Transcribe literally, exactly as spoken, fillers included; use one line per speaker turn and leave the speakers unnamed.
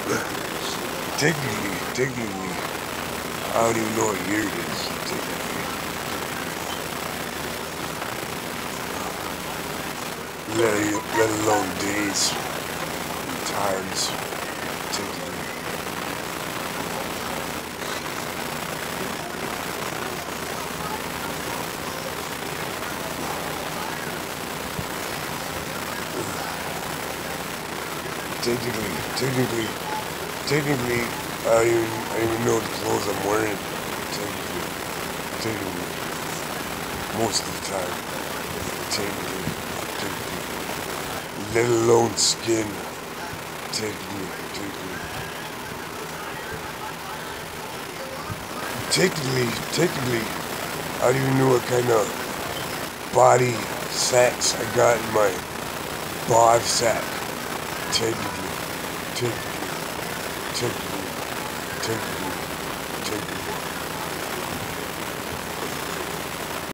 Technically, technically, I don't even know what year it is. Technically. Let, let alone days, and times. Technically. Technically, technically, technically, I don't even, I don't even know the clothes I'm wearing. Technically, technically, most of the time. Technically, technically, let alone skin. Technically, technically, technically, technically, I don't even know what kind of body fats I got in my bod sack. Technically, technically, technically, technically.